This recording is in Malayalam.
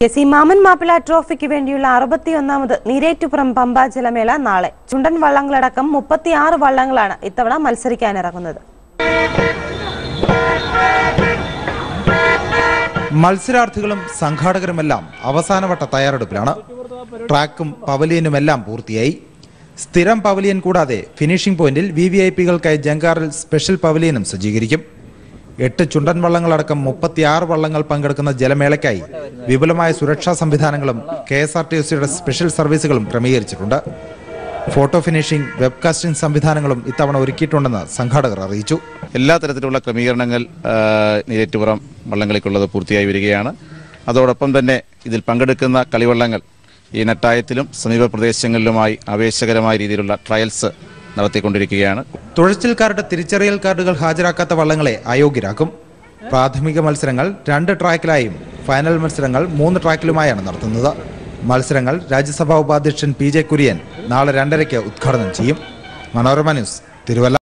മാമൻ മാപ്പിള ട്രോഫിക്ക് വേണ്ടിയുള്ള 61ാമത് നീരേറ്റുപുറം പമ്പ ജലമേള നാളെ. ചുണ്ടൻ വള്ളങ്ങളടക്കം 36 വള്ളങ്ങളാണ് ഇത്തവണ മത്സരിക്കാനിറങ്ങുന്നത്. മത്സരാർത്ഥികളും സംഘാടകരുമെല്ലാം അവസാനവട്ട തയ്യാറെടുപ്പിലാണ്. ട്രാക്കും പവലിയനുമെല്ലാം പൂർത്തിയായി. സ്ഥിരം പവലിയൻ കൂടാതെ ഫിനിഷിംഗ് പോയിന്റിൽ VVIPകൾക്കായി ജങ്കാറിൽ സ്പെഷ്യൽ പവലിയനും സജ്ജീകരിക്കും. 8 ചുണ്ടൻ വള്ളങ്ങളടക്കം 36 വള്ളങ്ങൾ പങ്കെടുക്കുന്ന ജലമേളയ്ക്കായി വിപുലമായ സുരക്ഷാ സംവിധാനങ്ങളും KSRTCയുടെ സ്പെഷ്യൽ സർവീസുകളും ക്രമീകരിച്ചിട്ടുണ്ട്. ഫോട്ടോ ഫിനിഷിംഗ്, വെബ്കാസ്റ്റിംഗ് സംവിധാനങ്ങളും ഇത്തവണ ഒരുക്കിയിട്ടുണ്ടെന്ന് സംഘാടകർ അറിയിച്ചു. എല്ലാ തരത്തിലുള്ള ക്രമീകരണങ്ങൾ നീരേറ്റുപുറം വള്ളങ്ങളിലേക്കുള്ളത് പൂർത്തിയായി വരികയാണ്. അതോടൊപ്പം തന്നെ ഇതിൽ പങ്കെടുക്കുന്ന കളിവള്ളങ്ങൾ ഈ നെട്ടായത്തിലും സമീപ പ്രദേശങ്ങളിലുമായി ആവേശകരമായ രീതിയിലുള്ള ട്രയൽസ് നടത്തിക്കൊണ്ടിരിക്കുകയാണ്. തുഴച്ചിൽക്കാരുടെ തിരിച്ചറിയൽ കാർഡുകൾ ഹാജരാക്കാത്ത വള്ളങ്ങളെ അയോഗ്യരാക്കും. പ്രാഥമിക മത്സരങ്ങൾ 2 ട്രാക്കിലായും ഫൈനൽ മത്സരങ്ങൾ 3 ട്രാക്കിലുമായാണ് നടത്തുന്നത്. മത്സരങ്ങൾ രാജ്യസഭാ ഉപാധ്യക്ഷൻ PJ കുര്യൻ നാളെ 2:30 ഉദ്ഘാടനം ചെയ്യും. മനോരമ ന്യൂസ്, തിരുവല്ല.